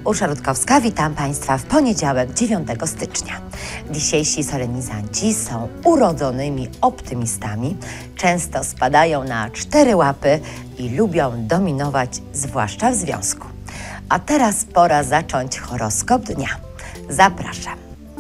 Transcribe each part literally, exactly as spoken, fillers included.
Urszula Rutkowska, witam Państwa w poniedziałek, dziewiątego stycznia. Dzisiejsi solenizanci są urodzonymi optymistami, często spadają na cztery łapy i lubią dominować, zwłaszcza w związku. A teraz pora zacząć horoskop dnia. Zapraszam.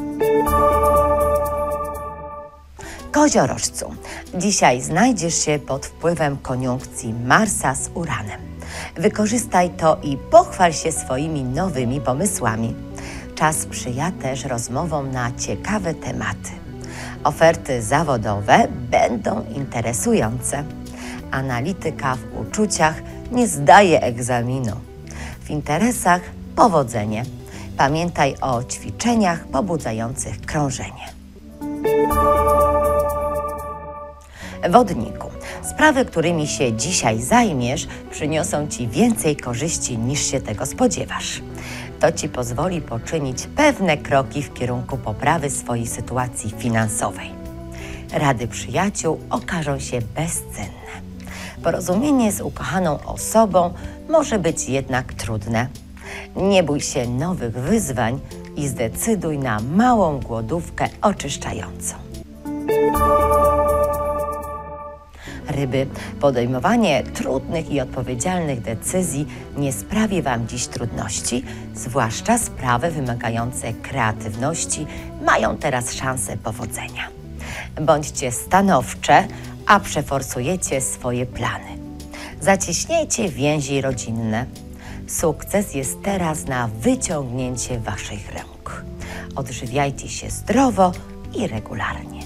Koziorożcu, dzisiaj znajdziesz się pod wpływem koniunkcji Marsa z Uranem. Wykorzystaj to i pochwal się swoimi nowymi pomysłami. Czas sprzyja też rozmowom na ciekawe tematy. Oferty zawodowe będą interesujące. Analityka w uczuciach nie zdaje egzaminu. W interesach powodzenie. Pamiętaj o ćwiczeniach pobudzających krążenie. Wodniku, sprawy, którymi się dzisiaj zajmiesz, przyniosą Ci więcej korzyści niż się tego spodziewasz. To Ci pozwoli poczynić pewne kroki w kierunku poprawy swojej sytuacji finansowej. Rady przyjaciół okażą się bezcenne. Porozumienie z ukochaną osobą może być jednak trudne. Nie bój się nowych wyzwań i zdecyduj na małą głodówkę oczyszczającą. Ryby, podejmowanie trudnych i odpowiedzialnych decyzji nie sprawi Wam dziś trudności, zwłaszcza sprawy wymagające kreatywności mają teraz szansę powodzenia. Bądźcie stanowcze, a przeforsujecie swoje plany. Zacieśnijcie więzi rodzinne. Sukces jest teraz na wyciągnięcie Waszych rąk. Odżywiajcie się zdrowo i regularnie.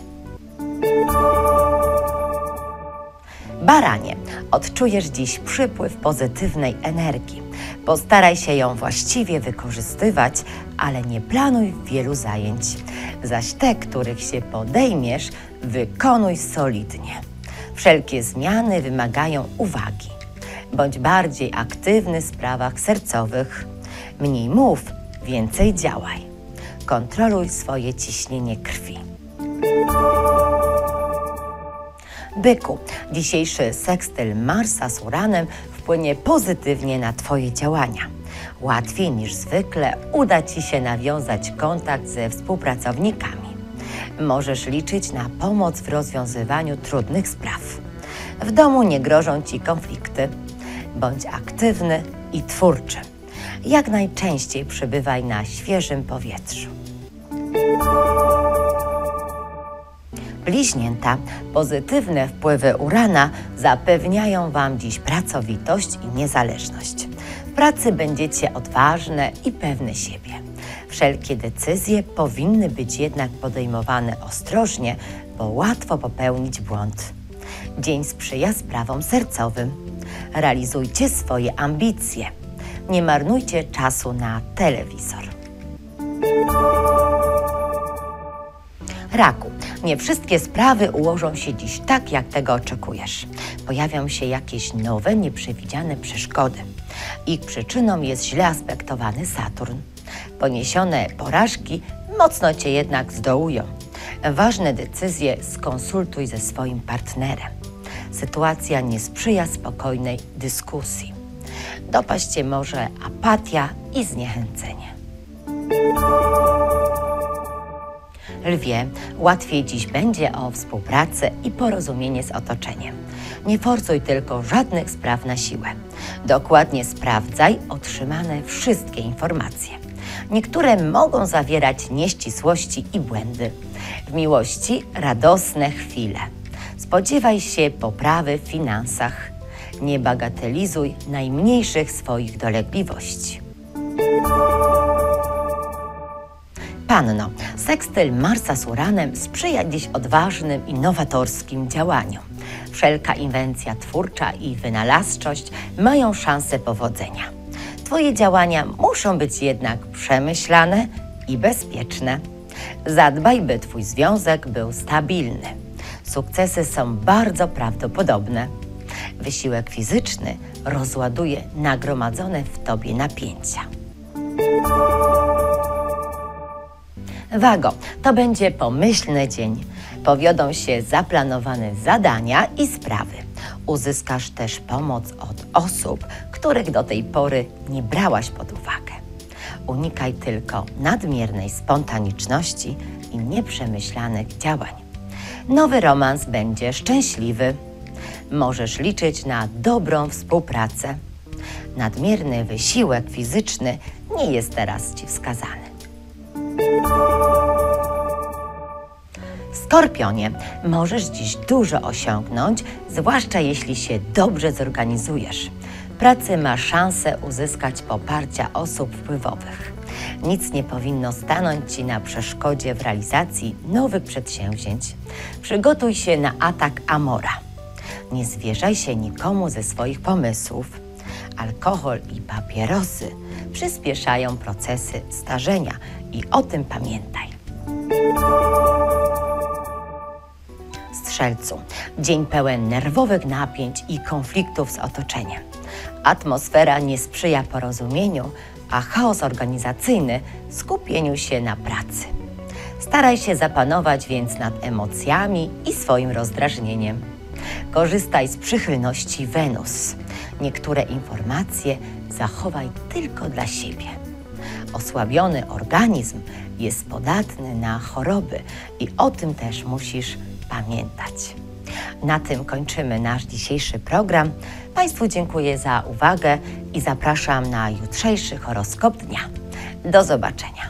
Baranie, odczujesz dziś przypływ pozytywnej energii. Postaraj się ją właściwie wykorzystywać, ale nie planuj wielu zajęć. Zaś te, których się podejmiesz, wykonuj solidnie. Wszelkie zmiany wymagają uwagi. Bądź bardziej aktywny w sprawach sercowych. Mniej mów, więcej działaj. Kontroluj swoje ciśnienie krwi. Byku, dzisiejszy sekstyl Marsa z Uranem wpłynie pozytywnie na Twoje działania. Łatwiej niż zwykle uda Ci się nawiązać kontakt ze współpracownikami. Możesz liczyć na pomoc w rozwiązywaniu trudnych spraw. W domu nie grożą Ci konflikty. Bądź aktywny i twórczy. Jak najczęściej przebywaj na świeżym powietrzu. Bliźnięta, pozytywne wpływy Urana zapewniają Wam dziś pracowitość i niezależność. W pracy będziecie odważne i pewne siebie. Wszelkie decyzje powinny być jednak podejmowane ostrożnie, bo łatwo popełnić błąd. Dzień sprzyja sprawom sercowym. Realizujcie swoje ambicje. Nie marnujcie czasu na telewizor. Raku, nie wszystkie sprawy ułożą się dziś tak, jak tego oczekujesz. Pojawią się jakieś nowe, nieprzewidziane przeszkody. Ich przyczyną jest źle aspektowany Saturn. Poniesione porażki mocno Cię jednak zdołują. Ważne decyzje skonsultuj ze swoim partnerem. Sytuacja nie sprzyja spokojnej dyskusji. Dopaść Cię może apatia i zniechęcenie. Lwie, łatwiej dziś będzie o współpracę i porozumienie z otoczeniem. Nie forsuj tylko żadnych spraw na siłę. Dokładnie sprawdzaj otrzymane wszystkie informacje. Niektóre mogą zawierać nieścisłości i błędy. W miłości radosne chwile. Spodziewaj się poprawy w finansach. Nie bagatelizuj najmniejszych swoich dolegliwości. Panno, sekstyl Marsa z Uranem sprzyja dziś odważnym i nowatorskim działaniom. Wszelka inwencja twórcza i wynalazczość mają szansę powodzenia. Twoje działania muszą być jednak przemyślane i bezpieczne. Zadbaj, by Twój związek był stabilny. Sukcesy są bardzo prawdopodobne. Wysiłek fizyczny rozładuje nagromadzone w Tobie napięcia. Wago, to będzie pomyślny dzień. Powiodą się zaplanowane zadania i sprawy. Uzyskasz też pomoc od osób, których do tej pory nie brałaś pod uwagę. Unikaj tylko nadmiernej spontaniczności i nieprzemyślanych działań. Nowy romans będzie szczęśliwy. Możesz liczyć na dobrą współpracę. Nadmierny wysiłek fizyczny nie jest teraz Ci wskazany. Skorpionie, możesz dziś dużo osiągnąć, zwłaszcza jeśli się dobrze zorganizujesz. W pracy masz szansę uzyskać poparcia osób wpływowych. Nic nie powinno stanąć Ci na przeszkodzie w realizacji nowych przedsięwzięć. Przygotuj się na atak Amora. Nie zwierzaj się nikomu ze swoich pomysłów. Alkohol i papierosy przyspieszają procesy starzenia i o tym pamiętaj. Strzelcu, dzień pełen nerwowych napięć i konfliktów z otoczeniem. Atmosfera nie sprzyja porozumieniu, a chaos organizacyjny skupieniu się na pracy. Staraj się zapanować więc nad emocjami i swoim rozdrażnieniem. Korzystaj z przychylności Wenus. Niektóre informacje zachowaj tylko dla siebie. Osłabiony organizm jest podatny na choroby i o tym też musisz pamiętać. Na tym kończymy nasz dzisiejszy program. Państwu dziękuję za uwagę i zapraszam na jutrzejszy horoskop dnia. Do zobaczenia.